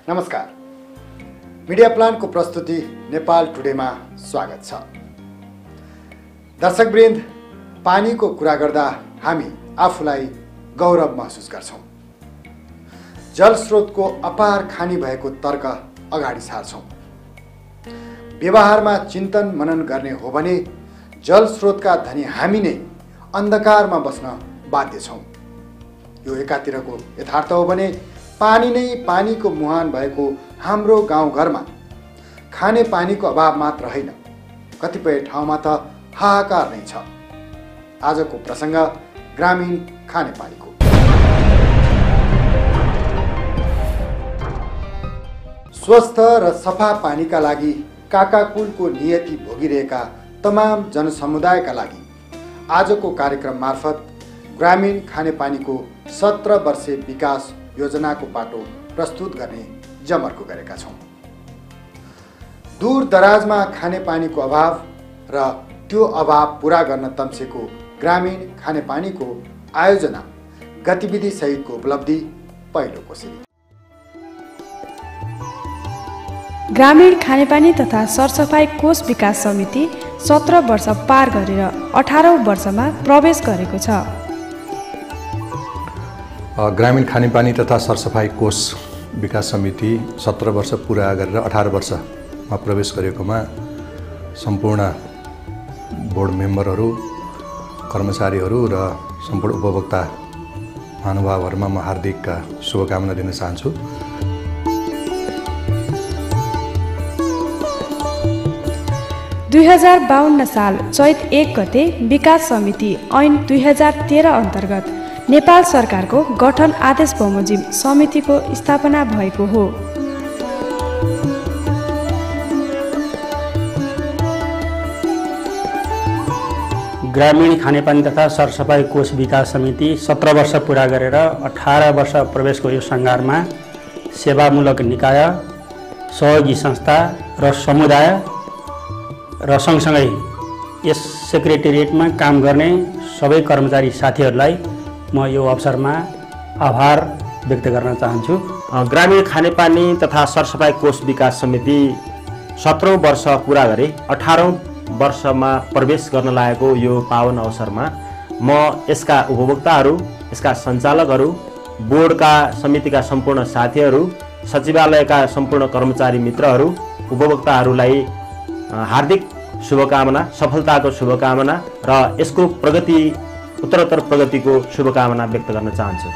नमस्कार। मिडिया प्लानको प्रस्तुति नेपाल टुडेमा स्वागत छ। दर्शकवृन्द, पानीको कुरा गर्दा हामी आफूलाई गौरव महसुस गर्छौं। जलस्रोतको अपार खानी भएको तर्क अगाडि सार्छौं। व्यवहारमा चिन्तन मनन गर्ने हो भने जलस्रोतका धनी हामी नै अन्धकारमा बस्न बाध्य छौं। यो एकातिरको यथार्थ हो भने पानी नै पानीको मुहान भएको हाम्रो गाउँघरमा खाने पानीको अभाव मात्र होइन, कतिपय ठाउँमा त हाहाकार नै छ। आजको प्रसङ्ग ग्रामीण खानेपानीको। स्वस्थ र सफा पानीका लागि काकाकुलको नियति भोगिरहेका तमाम जनसमुदायका लागि आजको कार्यक्रम मार्फत ग्रामीण खानेपानीको 17 वर्षे विकास योजनाको पाटो प्रस्तुत गर्ने जमर्को गरेका छौं। दूर दराजमा खानेपानीको अभाव र त्यो अभाव पूरा गर्न तम्सेको ग्रामीण खानेपानीको आयोजना गतिविधि सहितको उपलब्धि पहिलो कोसेली। ग्रामीण खानेपानी तथा सरसफाई कोष विकास समिति 17 वर्ष पार गरेर 18औं वर्षमा प्रवेश गरेको छ। ग्रामीण खानेपानी तथा सरसफाई कोष विकास समिति 17 वर्ष पुरा गरेर 18 वर्षमा प्रवेश गरेकोमा सम्पूर्ण बोर्ड मेम्बरहरू, कर्मचारीहरू र सम्पूर्ण उपभोक्ता महानुभावहरूमा म हार्दिक शुभकामना दिन चाहन्छु। दुई 2052 साल चैत 1 गते विकास समिति ऐन 2013 अन्तर्गत नेपाल सरकारको गठन आदेश बमोजिम समितिको स्थापना भएको हो। ग्रामीण खानेपानी तथा सरसफाई कोष विकास समिति 17 वर्ष पुरा गरेर 18 वर्ष प्रवेशको यो सङ्घारमा सेवामूलक निकाय, सहयोगी संस्था र समुदाय र सँगसँगै यस सेक्रेटेरिएटमा काम गर्ने सबै कर्मचारी साथीहरूलाई म यो अवसरमा आभार व्यक्त गर्न चाहन्छु। ग्रामीण खानेपानी तथा सरसफाई कोष विकास समिति 17औं वर्ष पुरा गरे 18औं वर्षमा प्रवेश गर्न लागेको यो पावन अवसरमा म यसका उपभोक्ताहरू, यसका सञ्चालकहरू, बोर्डका समितिका सम्पूर्ण साथीहरू, सचिवालयका सम्पूर्ण कर्मचारी मित्रहरू, उपभोक्ताहरूलाई हार्दिक शुभकामना, सफलताको शुभकामना र यसको प्रगति उत्तरोत्तर प्रगतिको शुभकामना व्यक्त गर्न चाहन्छु।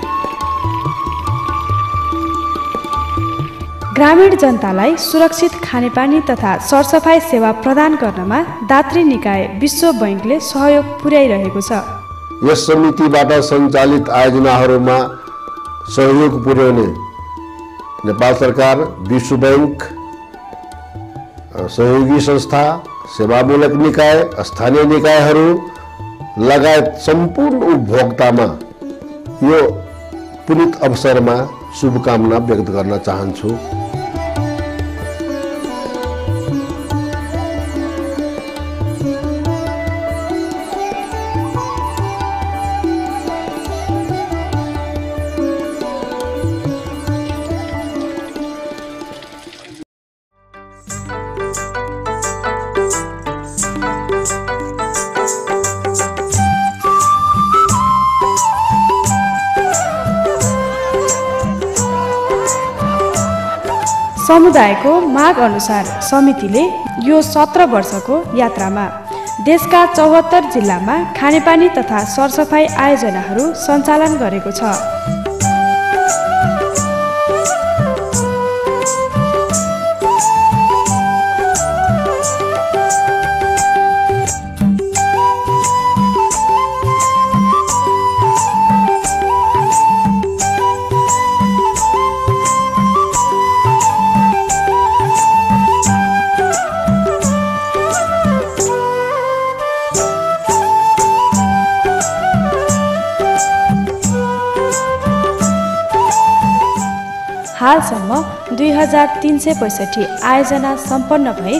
ग्रामीण जनतालाई सुरक्षित खानेपानी तथा सरसफाई सेवा प्रदान गर्नमा दात्री निकाय विश्व बैंकले सहयोग पुर्याइरहेको छ। यस समितिबाट सञ्चालित आयोजनाहरूमा सहयोग पुर्याउने नेपाल सरकार, विश्व बैंक, सहयोगी संस्था, सेवामूलक निकाय, स्थानीय निकायहरू लगायत सम्पूर्ण उपभोक्तामा यो पुनित अवसरमा शुभकामना व्यक्त गर्न चाहन्छु। समुदायको माग अनुसार समितिले यो 17 वर्षको यात्रामा देशका 74 जिल्लामा खानेपानी तथा सरसफाई आयोजनाहरू सञ्चालन गरेको छ। हालसम्म 2365 आयोजना सम्पन्न भई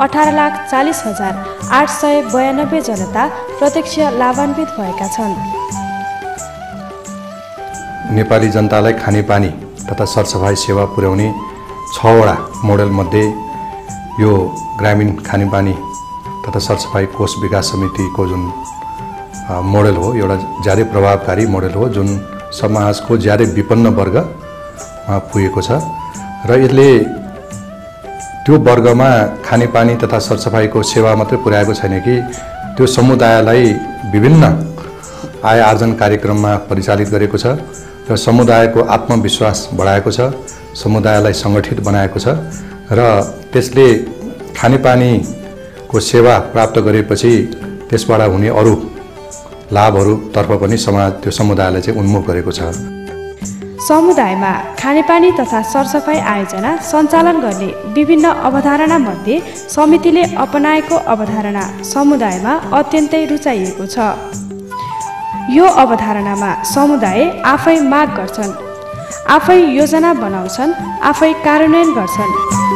18,40,892 जनता प्रत्यक्ष लाभान्वित भएका छन्। नेपाली जनतालाई खानेपानी तथा सरसफाइ सेवा पुर्याउने 6वटा मोडेलमध्ये यो ग्रामीण खानेपानी तथा सरसफाइ कोष विकास समितिको जुन मोडेल हो एउटा ज्यादै प्रभावकारी मोडेल हो, जुन समाजको ज्यादै विपन्न वर्गमा पुगेको छ र यसले त्यो वर्गमा खानेपानी तथा सरसफाइको सेवा मात्रै पुर्याएको छैन कि त्यो समुदायलाई विभिन्न आय आर्जन कार्यक्रममा परिचालित गरेको छ र समुदायको आत्मविश्वास बढाएको छ, समुदायलाई सङ्गठित बनाएको छ र त्यसले खानेपानीको सेवा प्राप्त गरेपछि त्यसबाट हुने अरू लाभहरूतर्फ पनि त्यो समुदायलाई चाहिँ उन्मुख गरेको छ। समुदायमा खानेपानी तथा सरसफाइ आयोजना सञ्चालन गर्ने विभिन्न अवधारणा मध्ये समितिले अपनाएको अवधारणा समुदायमा अत्यन्तै रुचाइएको छ। यो अवधारणामा समुदाय आफै माग गर्छन्, आफै योजना बनाउँछन्, आफै कार्यान्वयन गर्छन्।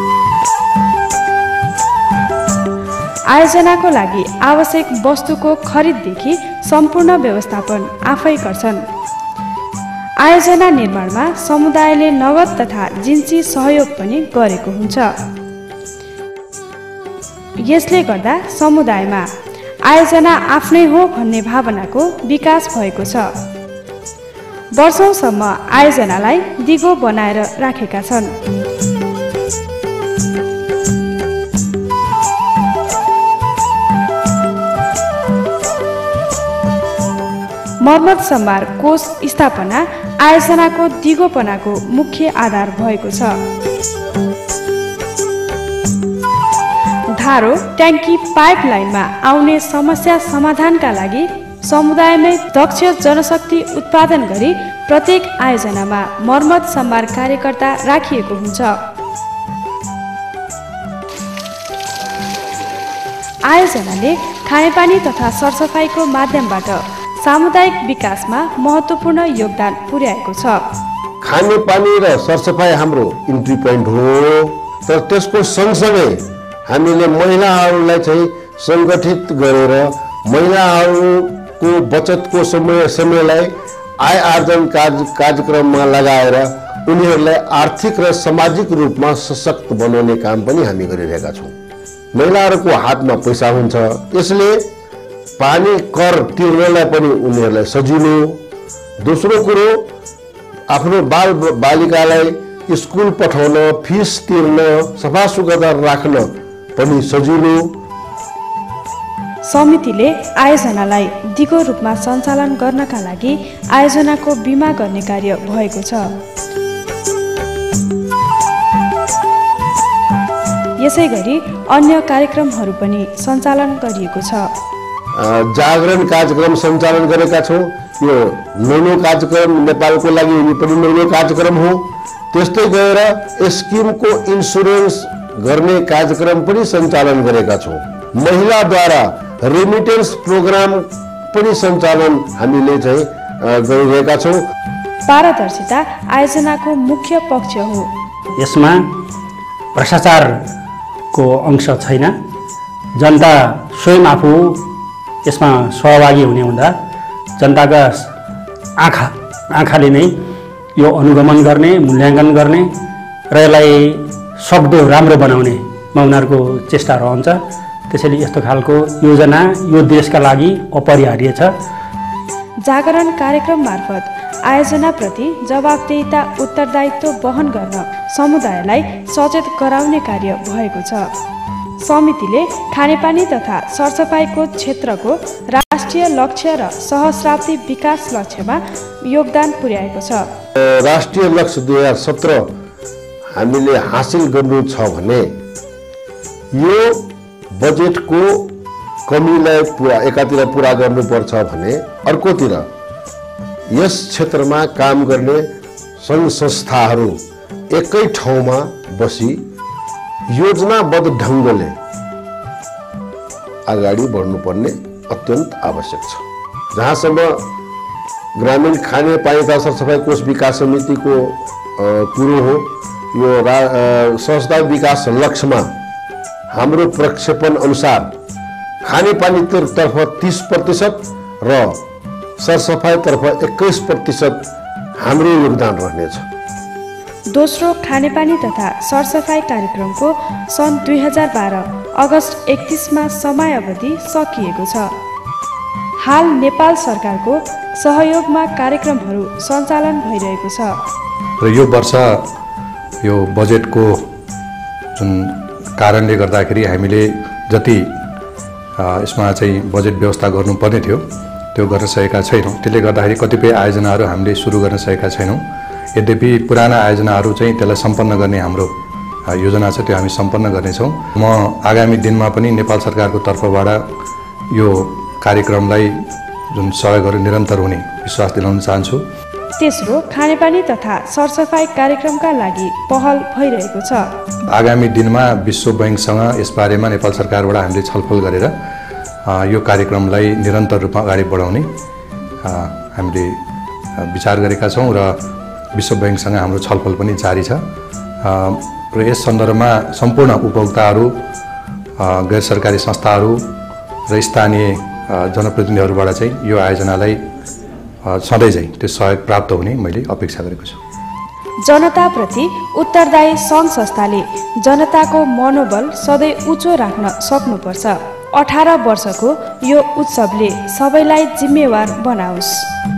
आयोजनाको लागि आवश्यक वस्तुको खरिददेखि सम्पूर्ण व्यवस्थापन आफै गर्छन्। आयोजना निर्माणमा समुदायले नगद तथा जिन्सी सहयोग पनि गरेको हुन्छ। यसले गर्दा समुदायमा आयोजना आफ्नै हो भन्ने भावनाको विकास भएको छ। वर्षौंसम्म आयोजनालाई दिगो बनाएर राखेका छन्। मर्मत सम्भार कोष स्थापना आयोजनाको दिगोपनाको मुख्य आधार भएको छ। धारो, ट्याङ्की, पाइपलाइनमा आउने समस्या समाधानका लागि समुदायमै दक्ष जनशक्ति उत्पादन गरी प्रत्येक आयोजनामा मर्मत सम्भार कार्यकर्ता राखिएको हुन्छ। आयोजनाले खानेपानी तथा सरसफाइको माध्यमबाट सामुदायिक विकासमा महत्त्वपूर्ण योगदान पुर्याएको छ। खानेपानी र सरसफाइ हाम्रो इन्ट्री पोइन्ट हो, तर त्यसको सँगसँगै हामीले महिलाहरूलाई चाहिँ सङ्गठित गरेर महिलाहरूको बचतको समयलाई आय आर्जन कार्यक्रममा लगाएर उनीहरूलाई आर्थिक र सामाजिक रूपमा सशक्त बनाउने काम पनि हामी गरिरहेका छौँ। महिलाहरूको हातमा पैसा हुन्छ, यसले पानी कर तिर्नलाई पनि उनीहरूलाई सजिलो। दोस्रो कुरो, आफ्नो बालिकालाई स्कुल पठाउन, फिस तिर्न, सफा सुग्घर राख्न पनि सजिलो। समितिले आयोजनालाई दिगो रूपमा सञ्चालन गर्नका लागि आयोजनाको बिमा गर्ने कार्य भएको छ। यसैगरी अन्य कार्यक्रमहरू पनि सञ्चालन गरिएको छ। जागरण कार्यक्रम सञ्चालन गरेका छौँ। यो नौलो कार्यक्रम नेपालको लागि पनि नौलो कार्यक्रम हो। त्यस्तै गएर स्किमको इन्सुरेन्स गर्ने कार्यक्रम पनि सञ्चालन गरेका छौँ। महिलाद्वारा रेमिटेन्स प्रोग्राम पनि सञ्चालन हामीले चाहिँ गरिरहेका छौँ। पारदर्शिता आयोजनाको मुख्य पक्ष हो। यसमा भ्रष्टाचारको अंश छैन। जनता स्वयं आफू यसमा सहभागी हुने हुँदा जनताका आँखाले नै यो अनुगमन गर्ने, मूल्याङ्कन गर्ने र यसलाई सक्दो राम्रो बनाउनेमा उनीहरूको चेष्टा रहन्छ। त्यसैले यस्तो खालको योजना यो देशका लागि अपरिहार्य छ। जागरण कार्यक्रम मार्फत आयोजनाप्रति जवाबदेहिता उत्तरदायित्व वहन गर्न समुदायलाई सचेत गराउने कार्य भएको छ। समितिले खानेपानी तथा सरसफाइको क्षेत्रको राष्ट्रिय लक्ष्य र सहस्राब्दी विकास लक्ष्यमा योगदान पुर्याएको छ। राष्ट्रिय लक्ष्य 2017 हामीले हासिल गर्नु छ भने यो बजेटको कमीलाई एकातिर पुरा गर्नुपर्छ भने अर्कोतिर यस क्षेत्रमा काम गर्ने सङ्घ संस्थाहरू एकै ठाउँमा बसी योजनाबद्ध ढङ्गले अगाडि बढ्नुपर्ने अत्यन्त आवश्यक छ। जहाँसम्म ग्रामीण खानेपानी तथा सरसफाइ कोष विकास समितिको कुरो हो, यो सहस्ता विकास लक्ष्यमा हाम्रो प्रक्षेपण अनुसार खानेपानीतर्फ 30% र सरसफाइतर्फ 21% हाम्रो योगदान रहनेछ। दोस्रो खानेपानी तथा सरसफाइ कार्यक्रमको सन् 2012 अगस्त 31मा समयावधि सकिएको छ। हाल नेपाल सरकारको सहयोगमा कार्यक्रमहरू सञ्चालन भइरहेको छ र यो वर्ष यो बजेटको जुन कारणले गर्दाखेरि हामीले जति यसमा चाहिँ बजेट व्यवस्था गर्नुपर्ने थियो त्यो गर्न सकेका छैनौँ। त्यसले गर्दाखेरि कतिपय आयोजनाहरू हामीले सुरु गर्न सकेका छैनौँ। यद्यपि पुराना आयोजनाहरू चाहिँ त्यसलाई सम्पन्न गर्ने हाम्रो योजना छ, त्यो हामी सम्पन्न गर्नेछौँ। म आगामी दिनमा पनि नेपाल सरकारको तर्फबाट यो कार्यक्रमलाई जुन सहयोगहरू निरन्तर हुने विश्वास दिलाउन चाहन्छु। तेस्रो खानेपानी तथा सरसफाइ कार्यक्रमका लागि पहल भइरहेको छ। आगामी दिनमा विश्व बैंकसँग यसबारेमा नेपाल सरकारबाट हामीले छलफल गरेर यो कार्यक्रमलाई निरन्तर रूपमा अगाडि बढाउने हामीले विचार गरेका छौँ र विश्व बैंकसँग हाम्रो छलफल पनि जारी छ। र यस सन्दर्भमा सम्पूर्ण उपभोक्ताहरू, गैर सरकारी संस्थाहरू र स्थानीय जनप्रतिनिधिहरूबाट चाहिँ यो आयोजनालाई सधैँ चाहिँ त्यो सहयोग प्राप्त हुने मैले अपेक्षा गरेको छु। जनताप्रति उत्तरदायी सङ्घ संस्थाले जनताको मनोबल सधैँ उच्च राख्न सक्नुपर्छ। 18 वर्षको यो उत्सवले सबैलाई जिम्मेवार बनाओस्।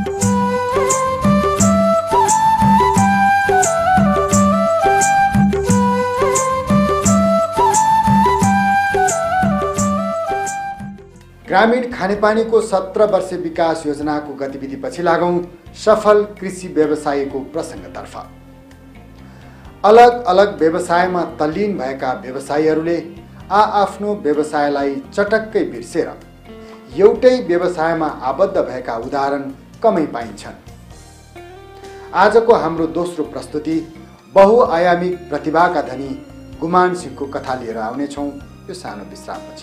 ग्रामीण खानेपानीको 17 वर्षे विकास योजनाको गतिविधि पछि लागौं सफल कृषि व्यवसायीको प्रसङ्गतर्फ। अलग अलग व्यवसायमा तल्लीन भएका व्यवसायीहरूले आफ्नो व्यवसायलाई चटक्कै बिर्सेर एउटै व्यवसायमा आबद्ध भएका उदाहरण कमै पाइन्छन्। आजको हाम्रो दोस्रो प्रस्तुति बहुआयामिक प्रतिभाका धनी गुमान सिंहको कथा लिएर आउनेछौँ यो सानो विश्रामपछि।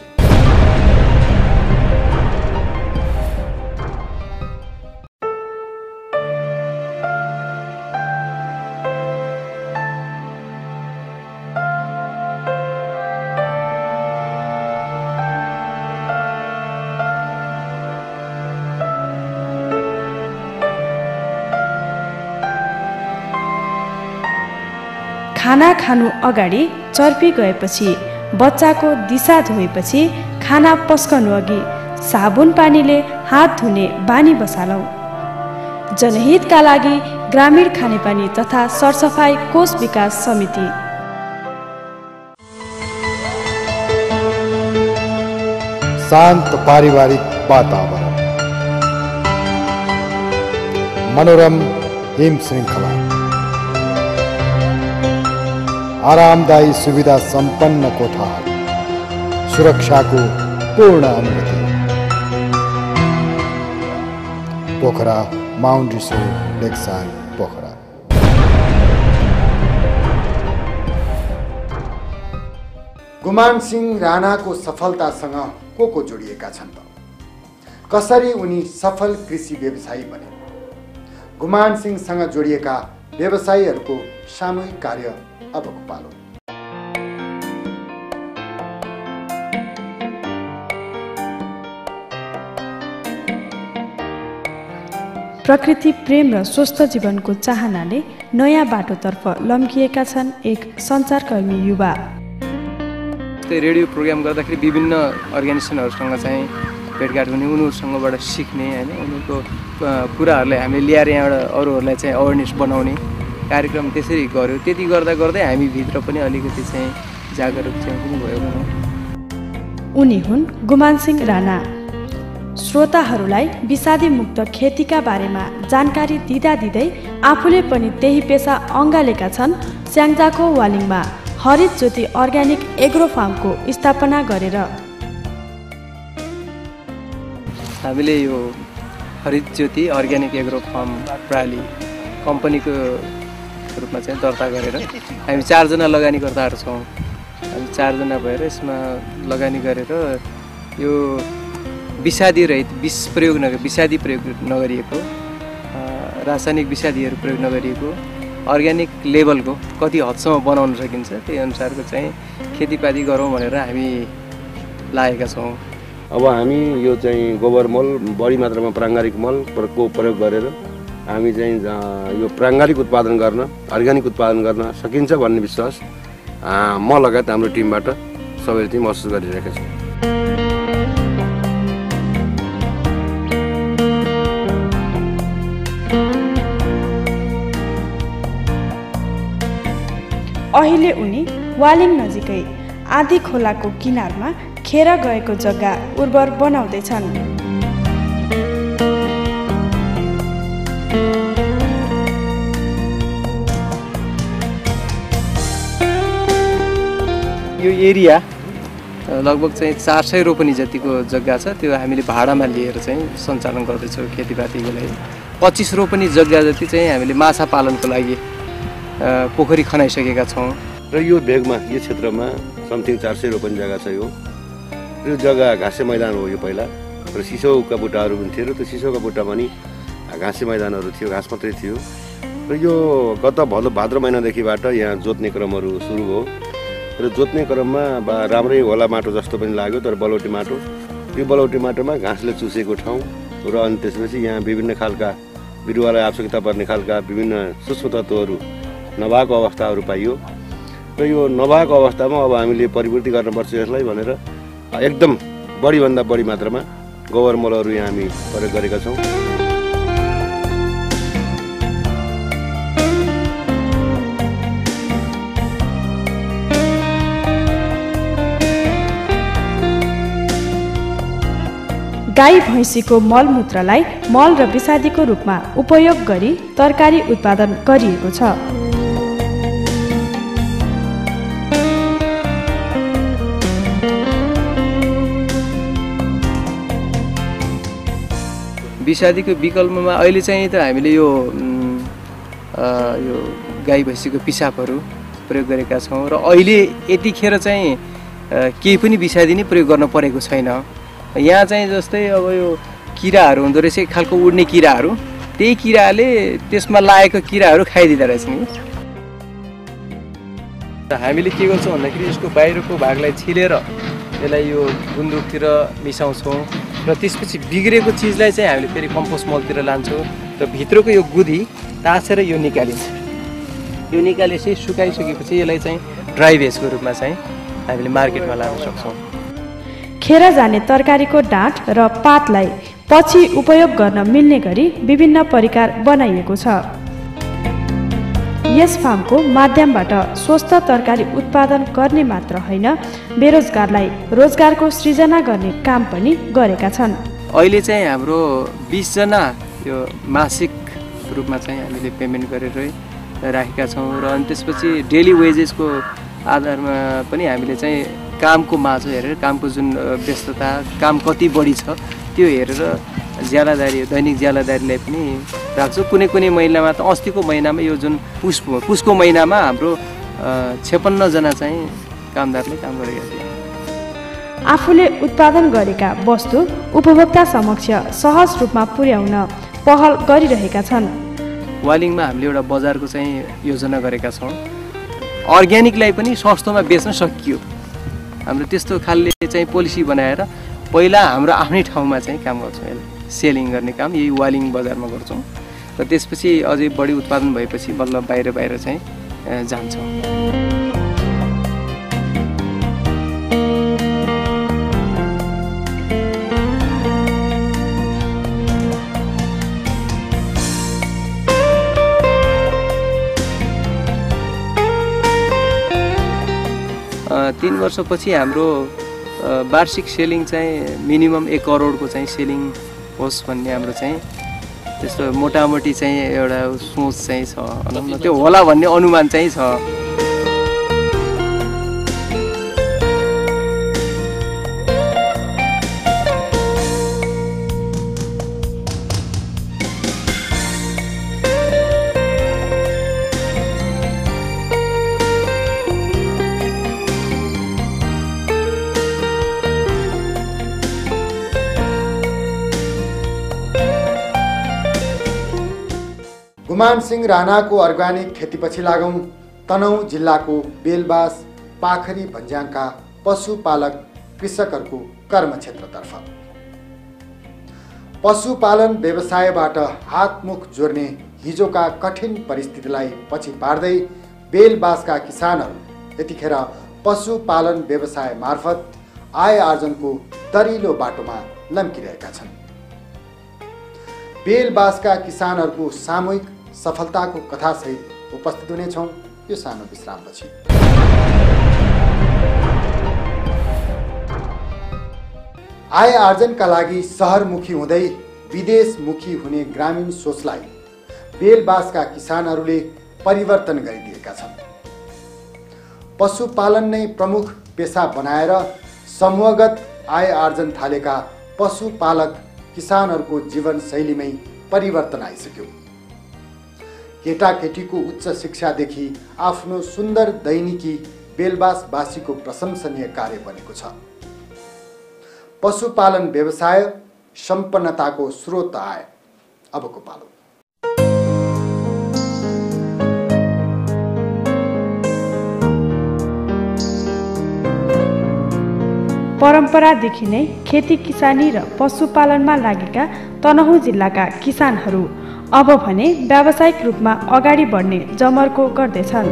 खाना खानु अगाडि चर्पी गएपछि, बच्चाको दिशा धोएपछि, खाना पस्कनु अघि साबुन पानीले हात धुने बानी बसालौँ। जनहितका लागि ग्रामीण खानेपानी तथा सरसफाइ कोष विकास समिति। शान्त पारिवारिक वातावरण, मनोरम हिम श्रृङ्खला, आरामदायी सुविधा सम्पन्न कोठाहरू, सुरक्षाको पूर्ण अनुमति। Pokhara mount resort lakeside Pokhara. Guman Singh राणाको सफलतासँग को जोडिएका छन् त? कसरी उनी सफल कृषि व्यवसायी बने? गुमान सिंहसँग जोडिएका व्यवसायीहरूको सामूहिक कार्य अबको पालो। प्रकृति प्रेम र स्वस्थ जीवनको चाहनाले नयाँ बाटोतर्फ लम्किएका छन् एक सञ्चारकर्मी युवा। रेडियो प्रोग्राम गर्दाखेरि विभिन्न अर्गनाइजेसनहरूसँग चाहिँ भेटघाट हुने, उनीहरूसँगबाट सिक्ने होइन, उनीहरूको कुराहरूलाई हामीले ल्याएर यहाँबाट अरूहरूलाई चाहिँ अवेरनेस बनाउने कार्यक्रम त्यसरी गऱ्यो। त्यति गर्दा गर्दै हामी भित्र पनि अलिकति चाहिँ जागरुक चाहिँ पनि भयो भनौँ। उनी हुन् गुमान सिंह राणा। श्रोताहरूलाई विषादी मुक्त खेतीका बारेमा जानकारी दिँदै आफूले पनि त्यही पेसा अँगालेका छन्। स्याङ्जाको वालिङमा हरित ज्योति अर्ग्यानिक एग्रो फार्मको स्थापना गरेर हामीले यो Harit Jyoti organic agro farm प्राली कम्पनीको रूपमा चाहिँ दर्ता गरेर हामी 4 जना लगानीकर्ताहरू छौँ। हामी 4 जना भएर यसमा लगानी गरेर यो विषादी रहित विषादी प्रयोग नगरिएको, रासायनिक विषादीहरू प्रयोग नगरिएको अर्ग्यानिक लेभलको कति हदसम्म बनाउन सकिन्छ त्यही अनुसारको चाहिँ खेतीपाती गरौँ भनेर हामी लागेका छौँ। अब हामी यो चाहिँ गोबर मल, बढी मात्रामा प्राङ्गारिक मलको प्रयोग गरेर हामी चाहिँ यो प्राङ्गालिक उत्पादन गर्न अर्ग्यानिक उत्पादन गर्न सकिन्छ भन्ने विश्वास म लगायत हाम्रो टिमबाट सबैले चाहिँ महसुस गरिरहेका छौँ। अहिले उनी वालिङ नजिकै आधी खोलाको किनारमा खेर गएको जग्गा उर्वर बनाउँदैछन्। यो एरिया लगभग चाहिँ 400 रोपनी जतिको जग्गा छ, त्यो हामीले भाडामा लिएर चाहिँ सञ्चालन गर्दैछौँ खेतीपातीको लागि। 25 रोपनी जग्गा जति चाहिँ हामीले माछा पालनको लागि पोखरी खनाइसकेका छौँ। र यो भेगमा यो क्षेत्रमा समथिङ 400 रोपनी जग्गा छ। यो जग्गा घाँसे मैदान हो यो पहिला, र सिसौका बुट्टाहरू पनि थियो, र त्यो सिसौका बुट्टामा नि घाँसे मैदानहरू थियो, घाँस मात्रै थियो। र यो गत भाद्र महिनादेखिबाट यहाँ जोत्ने क्रमहरू सुरु भयो, र जोत्ने क्रममा राम्रै होला माटो जस्तो पनि लाग्यो, तर बलौटी माटो, यो बलौटी माटोमा घाँसले चुसेको ठाउँ, र अनि त्यसपछि यहाँ विभिन्न खालका बिरुवालाई आवश्यकता पर्ने खालका विभिन्न सूक्ष्म तत्त्वहरू नभएको अवस्थाहरू पाइयो। र यो नभएको अवस्थामा अब हामीले परिपूर्ति गर्नुपर्छ यसलाई भनेर एकदम बढीभन्दा बढी मात्रामा गोबर मलहरू यहाँ हामी प्रयोग गरेका छौँ। गाई भैँसीको मलमूत्रलाई मल र विषादीको रूपमा उपयोग गरी तरकारी उत्पादन गरिएको छ। विषादीको विकल्पमा अहिले चाहिँ त हामीले यो गाई भैँसीको पिसाबहरू प्रयोग गरेका छौँ, र अहिले यतिखेर चाहिँ केही पनि विषादी नै प्रयोग गर्न परेको छैन। यहाँ चाहिँ जस्तै अब यो किराहरू हुँदो रहेछ, एक खालको उड्ने किराहरू, त्यही किराले त्यसमा लागेको किराहरू खाइदिँदो रहेछ नि। हामीले के गर्छौँ भन्दाखेरि यसको बाहिरको भागलाई छिलेर यसलाई यो गुन्द्रुकतिर मिसाउँछौँ, र त्यसपछि बिग्रेको चिजलाई चाहिँ हामीले फेरि कम्पोस्ट मलतिर लान्छौँ, र भित्रको यो गुदी ताछेर यो निकालिन्छ। यो निकालेपछि सुकाइसकेपछि यसलाई चाहिँ ड्राई भेजको रूपमा चाहिँ हामीले मार्केटमा लान सक्छौँ। खेर जाने तरकारीको डाँठ र पातलाई पछि उपयोग गर्न मिल्ने गरी विभिन्न परिकार बनाइएको छ। यस फार्मको माध्यमबाट स्वस्थ तरकारी उत्पादन गर्ने मात्र होइन, बेरोजगारलाई रोजगारको सृजना गर्ने काम पनि गरेका छन्। अहिले चाहिँ हाम्रो 20 जना यो मासिक रूपमा चाहिँ हामीले पेमेन्ट गरेर राखेका छौँ, र अनि त्यसपछि डेली वेजेसको आधारमा पनि हामीले चाहिँ कामको माछो हेरेर, कामको जुन व्यस्तता, काम कति बढी छ त्यो हेरेर ज्यालादारी, दैनिक ज्यालादारीलाई पनि राख्छौँ। कुनै कुनै महिनामा त अस्तिको महिनामा यो जुन पुसको महिनामा हाम्रो 56 जना चाहिँ कामदारले काम गरेका थिए। आफूले उत्पादन गरेका वस्तु उपभोक्ता समक्ष सहज रूपमा पुर्याउन पहल गरिरहेका छन्। वालिङमा हामीले एउटा बजारको चाहिँ योजना गरेका छौँ। अर्ग्यानिकलाई पनि सस्तोमा बेच्न सकियो, हाम्रो त्यस्तो खालले चाहिँ पोलिसी बनाएर पहिला हाम्रो आफ्नै ठाउँमा चाहिँ काम गर्छौँ। यसलाई सेलिङ गर्ने काम यही वालिङ बजारमा गर्छौँ, र त्यसपछि अझै बढी उत्पादन भएपछि बल्ल बाहिर चाहिँ जान्छौँ। 3 वर्षपछि हाम्रो वार्षिक सेलिङ चाहिँ मिनिमम 1 करोडको चाहिँ सेलिङ होस् भन्ने हाम्रो चाहिँ त्यस्तो मोटामोटी चाहिँ एउटा सोच चाहिँ छ। त्यो होला भन्ने अनुमान चाहिँ छ। गुमान सिंह राणाको अर्ग्यानिक खेतीपछि लागौँ तनहुँ जिल्लाको बेलबास पाखरी भन्ज्याङका पशुपालक कृषकहरूको कर्मक्षेत्रतर्फ। पशुपालन व्यवसायबाट हातमुख जोड्ने हिजोका कठिन परिस्थितिलाई पछि पार्दै बेलबासका किसानहरू यतिखेर पशुपालन व्यवसाय मार्फत आय आर्जनको दरिलो बाटोमा लम्किरहेका छन्। बेलबासका किसानहरूको सामूहिक सफलताको कथासहित उपस्थित हुनेछौँ यो सानो विश्रामपछि। आय आर्जनका लागि सहरमुखी हुँदै विदेशमुखी हुने ग्रामीण सोचलाई बेलबासका किसानहरूले परिवर्तन गरिदिएका छन्। पशुपालन नै प्रमुख पेसा बनाएर समूहगत आय आर्जन थालेका पशुपालक किसानहरूको जीवनशैलीमै परिवर्तन आइसक्यो। केटाकेटीको उच्च शिक्षादेखि आफ्नो सुन्दर दैनिकी बेलबासवासीको प्रशंसनीय कार्य बनेको छ। पशुपालन व्यवसाय सम्पन्नताको स्रोत आए। अबको पालो। परम्परादेखि नै खेती किसानी र पशुपालनमा लागेका तनहुँ जिल्लाका किसानहरू अब भने व्यावसायिक रूपमा अगाडि बढ्ने जमर्को गर्दैछन्।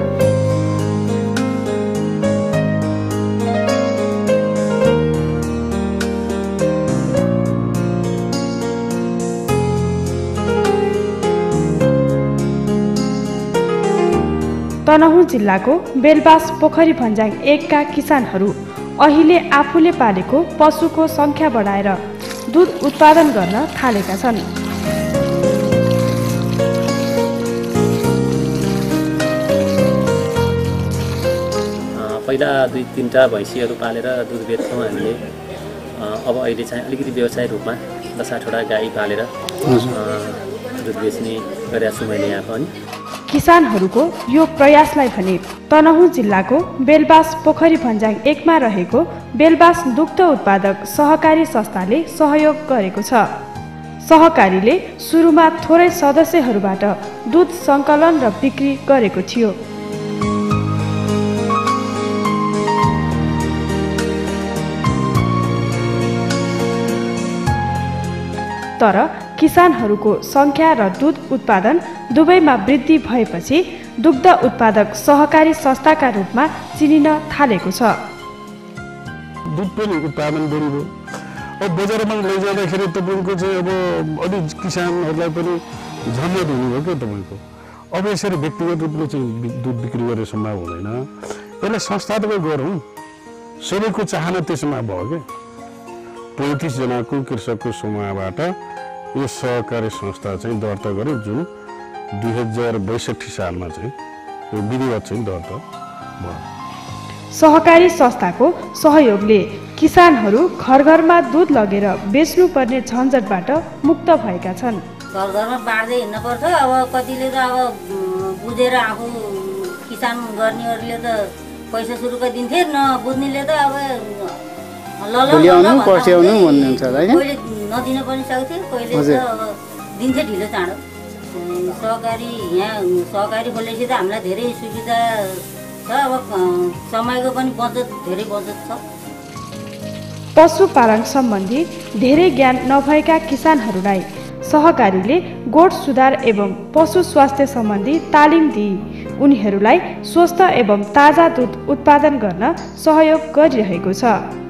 तनहुँ जिल्लाको बेलबास पोखरी भन्ज्याङ 1 का किसानहरू अहिले आफूले पालेको पशुको संख्या बढाएर दुध उत्पादन गर्न थालेका छन्। पहिला 2-3टा भैँसीहरू पालेर दुध बेच्थ्यौँ हामीले। अब अहिले चाहिँ अलिकति व्यवसाय रूपमा 10-8वटा गाई पालेर दुध बेच्ने गरेको छु मैले यहाँ पनि। किसानहरूको यो प्रयासलाई भने तनहुँ जिल्लाको बेलबास पोखरी भन्ज्याङ 1 मा रहेको बेलबास दुग्ध उत्पादक सहकारी संस्थाले सहयोग गरेको छ। सहकारीले सुरुमा थोरै सदस्यहरूबाट दुध सङ्कलन र बिक्री गरेको थियो। तर किसानहरूको सङ्ख्या र दुध उत्पादन दुवैमा वृद्धि भएपछि दुग्ध उत्पादक सहकारी संस्थाका रूपमा चिनिन थालेको छ। दुध पनि उत्पादन बढी भयो। अब बजारमा लैजाँदाखेरि तपाईँको चाहिँ अब अलिक किसानहरूलाई पनि झन्झट हुनुभयो क्या तपाईँको। अब यसरी व्यक्तिगत रूपले चाहिँ दुध बिक्री गर्ने सम्भव हुँदैन। यसलाई संस्थागत गरौँ, सबैको चाहना त्यसमा भयो क्या। 35 जनाको कृषकको समूहबाट यो सहकारी संस्था चाहिँ दर्ता गर्यो, जुन 2062 सालमा चाहिँ यो विधिवत चाहिँ दर्ता भयो। सहकारी संस्थाको सहयोगले किसानहरू घर घरमा दुध लगेर बेच्नुपर्ने झन्झटबाट मुक्त भएका छन्। घर घरमा बाँड्दै हिँड्न पर्छ। अब कतिले त अब बुझेर आफू किसान गर्नेहरूले त पैसा सुरुको दिन्थे, नबुझ्नेले त अब पर्स्याउनु भन्नुहुन्छ हैन। कहिले नदिन पनि सक्थे, कहिले त अब दिन्थे ढिलो चाँडो। सहकारी यहाँ सहकारी खोलेपछि त हामीलाई धेरै सुविधा छ। अब समयको पनि बचत, धेरै बचत छ। पशुपालन सम्बन्धी धेरै ज्ञान नभएका किसानहरूलाई सहकारीले गोठ सुधार एवं पशु स्वास्थ्य सम्बन्धी तालिम दिई उनीहरूलाई स्वस्थ एवं ताजा दुध उत्पादन गर्न सहयोग गरिरहेको छ।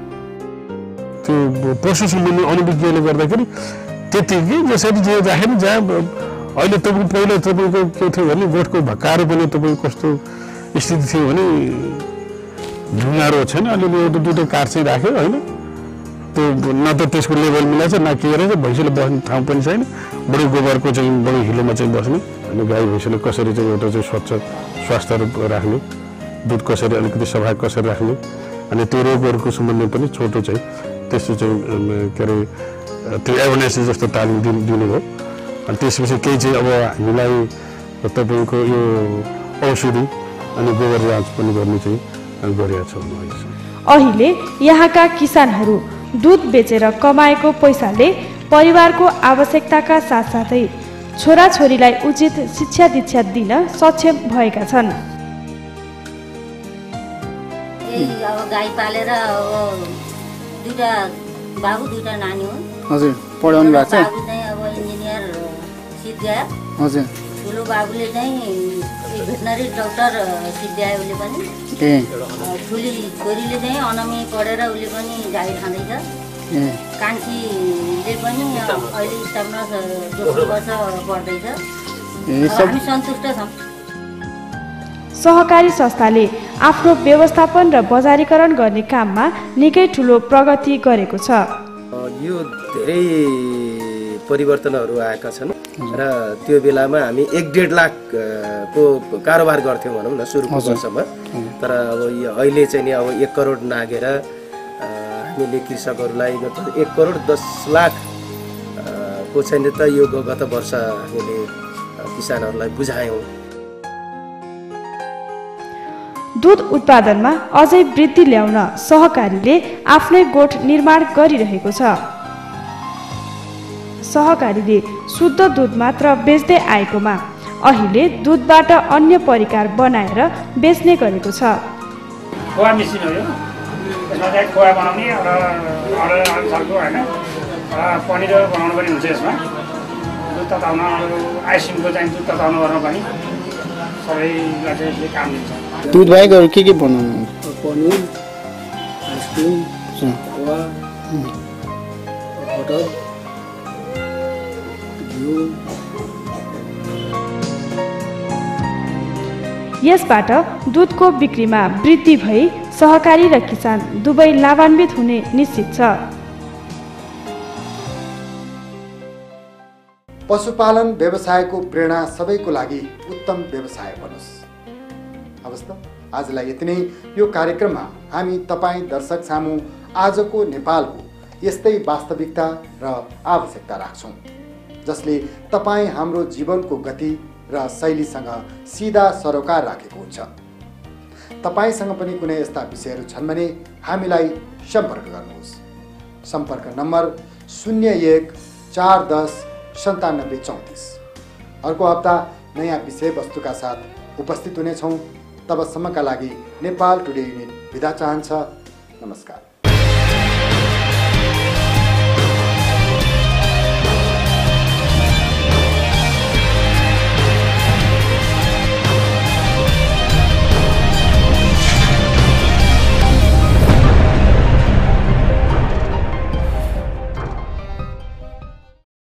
त्यो पशु सम्बन्धी अनुविज्ञले गर्दाखेरि त्यतिकै जसरी जे राखेर जहाँ अहिले तपाईँको पहिला तपाईँको के थियो भने गोठको भक्कारो पनि तपाईँको कस्तो स्थिति थियो भने ढुङ्गारो छैन, अलिअलि एउटा दुईवटा काठ चाहिँ राख्यो होइन। त्यो न त त्यसको लेभल मिलाएको छ, न के रहेछ। भैँसीले बस्ने ठाउँ पनि छैन, बढी गोबरको चाहिँ बढी हिलोमा चाहिँ बस्ने। अनि गाई भैँसीले कसरी चाहिँ एउटा चाहिँ स्वच्छ स्वास्थ्य राख्ने, दुध कसरी अलिकति सफा कसरी राख्ने, अनि त्यो रोगहरूको सम्बन्ध पनि छोटो चाहिँ त्यस्तो चाहिँ के अरे त्यो एवेरनेस जस्तो तालिम दिनुभयो। अनि त्यसपछि केही चाहिँ अब हामीलाई तपाईँको यो औषधि अनि गोबर जाँच पनि गर्ने चाहिँ गरिरहेको छौँ। अहिले यहाँका किसानहरू दुध बेचेर कमाएको पैसाले परिवारको आवश्यकताका साथसाथै छोराछोरीलाई उचित शिक्षा दीक्षा दिन सक्षम भएका छन्। अब गाई पालेर अब 2टा बाबु 2टा नानी हो। हजुर, पढाउनु भएको छ? बाबु चाहिँ अब इन्जिनियर सिद्ध्यायो। हजुर। ठुलो बाबुले चाहिँ भेटनरी डक्टर सिद्ध्यायो उसले पनि। ठुली छोरीले चाहिँ अनमी पढेर उसले पनि गाई खाँदैछ। कान्छीले पनि अहिले स्टाफमा दोस्रो वर्ष पढ्दैछ। हामी सन्तुष्ट छौँ। सहकारी संस्थाले आफ्नो व्यवस्थापन र बजारीकरण गर्ने काममा निकै ठुलो प्रगति गरेको छ। यो धेरै परिवर्तनहरू आएका छन् र त्यो बेलामा हामी 1.5 लाख को कारोबार गर्थ्यौँ भनौँ न सुरुको वर्षमा। तर अब अहिले चाहिँ नि अब 1 करोड नागेर हामीले कृषकहरूलाई 1 करोड 10 लाख को चाहिँ त यो गत वर्ष हामीले किसानहरूलाई बुझायौँ। दूध उत्पादनमा अझै वृद्धि ल्याउन सहकारीले आफ्नै गोठ निर्माण गरिरहेको छ। सहकारीले शुद्ध दूध मात्र बेच्दै आएकोमा अहिले दूधबाट अन्य परिकार बनाएर बेच्ने गरेको छ। खोवा मेसिन हो यो। यसमा चाहिँ खोवा बनाउने र अर्डर अनुसारको होइन पनिर बनाउनु पनि हुन्छ। यसमा दुध तताउन आइसिमको चाहिँ दुध तताउनु गर्न पनि सबैलाई चाहिँ यसले काम दिन्छ। दुध बाहेक अरू के बनाउनु? पनिर, आइसक्रिम, खोवा, बटर, घिउ। यसबाट दूधको बिक्रीमा वृद्धि भई सहकारी र किसान दुवै लाभान्वित हुने निश्चित छ। पशुपालन व्यवसायको प्रेरणा सबैको लागि उत्तम व्यवसाय बनोस्। हवस् त आजलाई यति नै। यो कार्यक्रममा हामी तपाईँ दर्शक सामु आजको नेपालको यस्तै वास्तविकता र आवश्यकता राख्छौँ जसले तपाईँ हाम्रो जीवनको गति र शैलीसँग सिधा सरोकार राखेको हुन्छ। तपाईँसँग पनि कुनै यस्ता विषयहरू छन् भने हामीलाई सम्पर्क गर्नुहोस्। सम्पर्क नम्बर 01 410 9734। अर्को हप्ता नयाँ विषयवस्तुका साथ उपस्थित हुनेछौँ। तबसम्मका लागि नेपाल टुडे युनिट बिदा चाहन्छ। नमस्कार।